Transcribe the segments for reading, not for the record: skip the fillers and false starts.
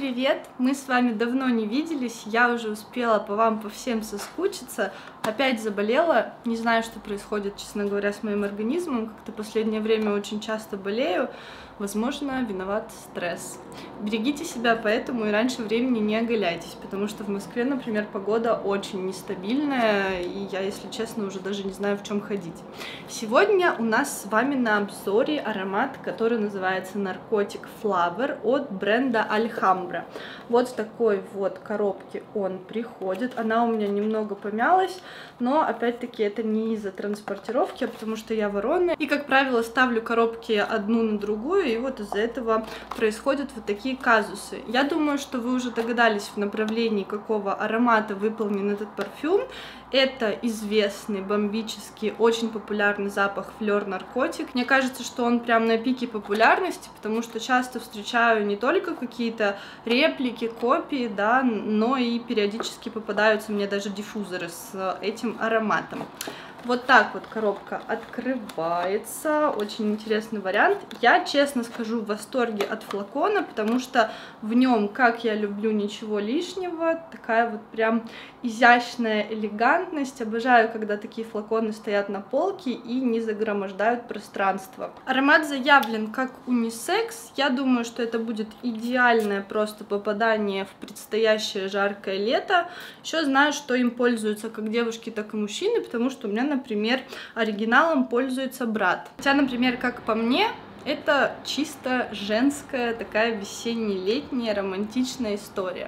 привет! Мы с вами давно не виделись, я уже успела по вам по всем соскучиться, опять заболела, не знаю, что происходит, честно говоря, с моим организмом, как-то в последнее время очень часто болею, возможно, виноват стресс. Берегите себя, поэтому и раньше времени не оголяйтесь, потому что в Москве, например, погода очень нестабильная, и я, если честно, уже даже не знаю, в чем ходить. Сегодня у нас с вами на обзоре аромат, который называется Narcotic Flower от бренда Alhambra. Вот в такой вот коробке он приходит, она у меня немного помялась, но опять-таки это не из-за транспортировки, а потому что я ворона, и, как правило, ставлю коробки одну на другую, и вот из-за этого происходят вот такие казусы. Я думаю, что вы уже догадались, в направлении какого аромата выполнен этот парфюм. Это известный, бомбический, очень популярный запах Fleur Narcotic. Мне кажется, что он прям на пике популярности, потому что часто встречаю не только какие-то реплики, копии, да, но и периодически попадаются мне даже диффузоры с этим ароматом. Вот так вот коробка открывается, очень интересный вариант. Я, честно скажу, в восторге от флакона, потому что в нем, как я люблю, ничего лишнего, такая вот прям изящная элегантность. Обожаю, когда такие флаконы стоят на полке и не загромождают пространство. Аромат заявлен как унисекс, я думаю, что это будет идеальное просто попадание в предстоящее жаркое лето. Еще знаю, что им пользуются как девушки, так и мужчины, потому что у меня, например, оригиналом пользуется брат. Хотя, например, как по мне, это чисто женская такая весенне-летняя романтичная история.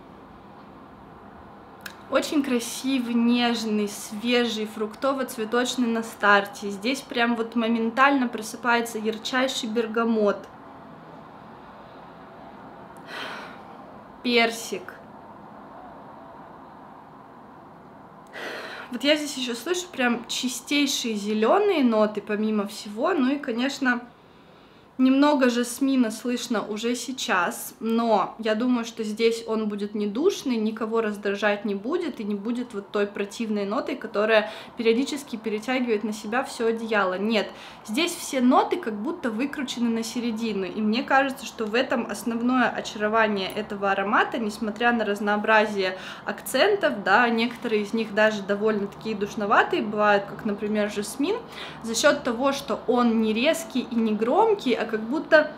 Очень красивый, нежный, свежий, фруктово-цветочный на старте. Здесь прям вот моментально просыпается ярчайший бергамот. Персик. Вот я здесь еще слышу прям чистейшие зеленые ноты, помимо всего. Ну и, конечно, немного жасмина слышно уже сейчас, но я думаю, что здесь он будет не душный, никого раздражать не будет и не будет вот той противной нотой, которая периодически перетягивает на себя все одеяло. Нет, здесь все ноты как будто выкручены на середину, и мне кажется, что в этом основное очарование этого аромата, несмотря на разнообразие акцентов, да, некоторые из них даже довольно такие душноватые бывают, как, например, жасмин, за счет того, что он не резкий и не громкий, а как будто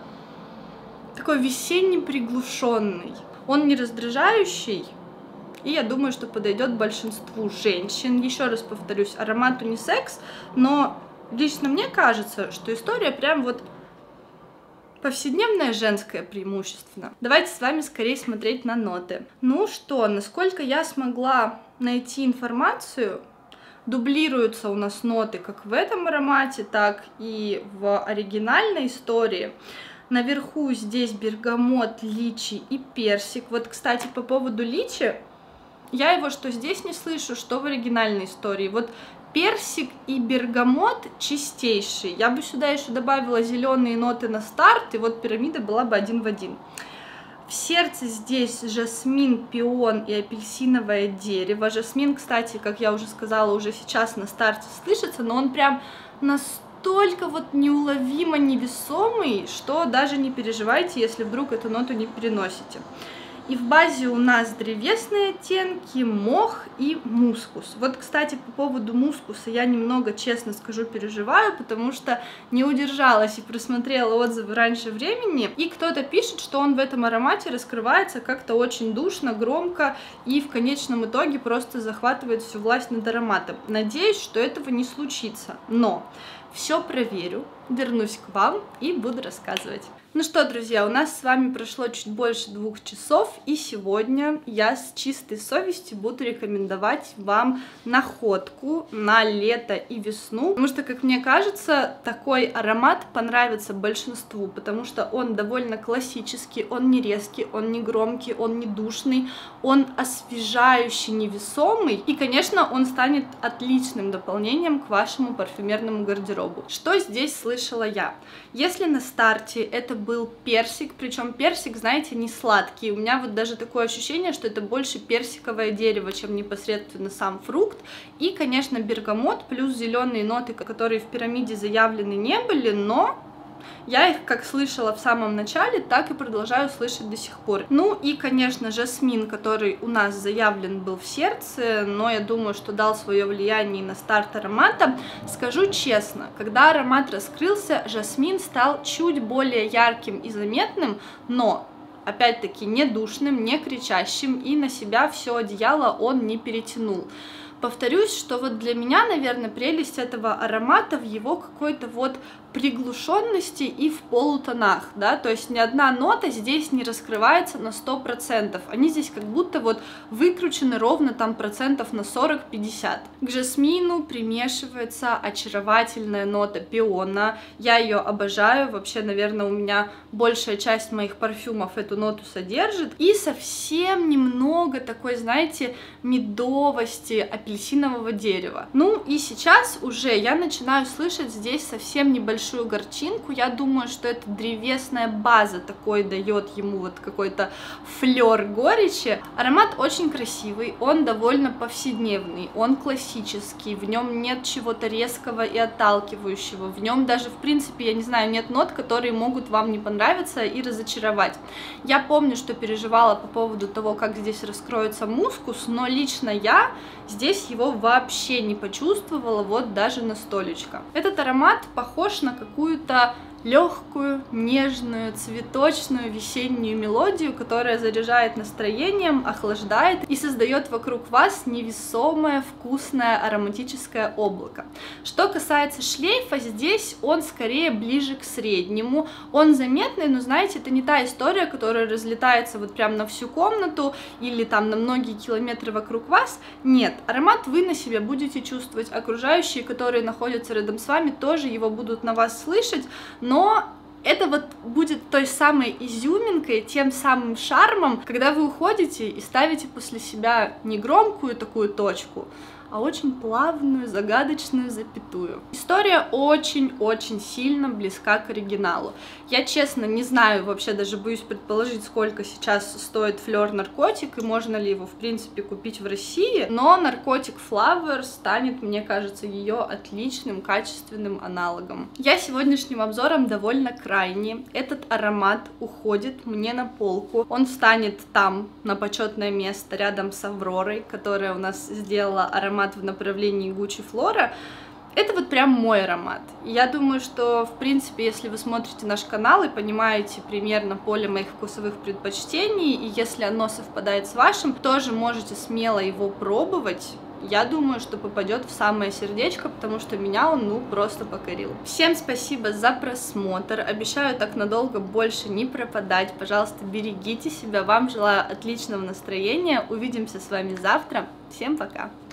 такой весенний приглушенный. Он не раздражающий, и я думаю, что подойдет большинству женщин. Еще раз повторюсь, аромат унисекс, но лично мне кажется, что история прям вот повседневная, женская преимущественно. Давайте с вами скорее смотреть на ноты. Ну что, насколько я смогла найти информацию, дублируются у нас ноты как в этом аромате, так и в оригинальной истории. Наверху здесь бергамот, личи и персик. Вот, кстати, по поводу личи, я его что здесь не слышу, что в оригинальной истории. Вот персик и бергамот чистейший. Я бы сюда еще добавила зеленые ноты на старт, и вот пирамида была бы один в один. В сердце здесь жасмин, пион и апельсиновое дерево. Жасмин, кстати, как я уже сказала, уже сейчас на старте слышится, но он прям настолько вот неуловимо невесомый, что даже не переживайте, если вдруг эту ноту не переносите. И в базе у нас древесные оттенки, мох и мускус. Вот, кстати, по поводу мускуса я немного, честно скажу, переживаю, потому что не удержалась и просмотрела отзывы раньше времени, и кто-то пишет, что он в этом аромате раскрывается как-то очень душно, громко, и в конечном итоге просто захватывает всю власть над ароматом. Надеюсь, что этого не случится, но все проверю, вернусь к вам и буду рассказывать. Ну что, друзья, у нас с вами прошло чуть больше 2 часов, и сегодня я с чистой совестью буду рекомендовать вам находку на лето и весну, потому что, как мне кажется, такой аромат понравится большинству, потому что он довольно классический, он не резкий, он не громкий, он не душный, он освежающий, невесомый, и, конечно, он станет отличным дополнением к вашему парфюмерному гардеробу. Что здесь слышала я? Если на старте это был персик, причем персик, знаете, не сладкий. У меня вот даже такое ощущение, что это больше персиковое дерево, чем непосредственно сам фрукт. И, конечно, бергамот плюс зеленые ноты, которые в пирамиде заявлены не были, но Я их как слышала в самом начале, так и продолжаю слышать до сих пор. Ну и, конечно, жасмин, который у нас заявлен был в сердце, но я думаю, что дал свое влияние на старт аромата. Скажу честно, когда аромат раскрылся, жасмин стал чуть более ярким и заметным, но опять-таки не душным, не кричащим, и на себя все одеяло он не перетянул. Повторюсь, что вот для меня, наверное, прелесть этого аромата в его какой-то вот приглушенности и в полутонах, да, то есть ни одна нота здесь не раскрывается на 100%, они здесь как будто вот выкручены ровно там процентов на 40-50. К жасмину примешивается очаровательная нота пиона, я ее обожаю, вообще, наверное, у меня большая часть моих парфюмов эту ноту содержит, и совсем немного такой, знаете, медовости, апельсинового дерева. Ну и сейчас уже я начинаю слышать здесь совсем небольшую горчинку, я думаю, что это древесная база такой дает ему вот какой-то флер горечи. Аромат очень красивый, он довольно повседневный, он классический, в нем нет чего-то резкого и отталкивающего, в нем даже, в принципе, я не знаю, нет нот, которые могут вам не понравиться и разочаровать. Я помню, что переживала по поводу того, как здесь раскроется мускус, но лично я здесь его вообще не почувствовала, вот даже настолечко. Этот аромат похож на какую-то легкую, нежную, цветочную весеннюю мелодию, которая заряжает настроением, охлаждает и создает вокруг вас невесомое, вкусное, ароматическое облако. Что касается шлейфа, здесь он скорее ближе к среднему, он заметный, но знаете, это не та история, которая разлетается вот прям на всю комнату или там на многие километры вокруг вас. Нет, аромат вы на себе будете чувствовать, окружающие, которые находятся рядом с вами, тоже его будут на вас слышать, но это вот будет той самой изюминкой, тем самым шармом, когда вы уходите и ставите после себя не громкую такую точку, а очень плавную, загадочную запятую. История очень-очень сильно близка к оригиналу. Я, честно, не знаю, вообще даже боюсь предположить, сколько сейчас стоит флер наркотик, и можно ли его, в принципе, купить в России, но наркотик Flower станет, мне кажется, ее отличным, качественным аналогом. Я сегодняшним обзором довольно крайне. Этот аромат уходит мне на полку. Он встанет там, на почетное место, рядом с Авророй, которая у нас сделала аромат в направлении Gucci Flora. Это вот прям мой аромат. Я думаю, что, в принципе, если вы смотрите наш канал и понимаете примерно поле моих вкусовых предпочтений, и если оно совпадает с вашим, тоже можете смело его пробовать. Я думаю, что попадет в самое сердечко, потому что меня он, ну, просто покорил. Всем спасибо за просмотр. Обещаю так надолго больше не пропадать. Пожалуйста, берегите себя. Вам желаю отличного настроения. Увидимся с вами завтра. Всем пока!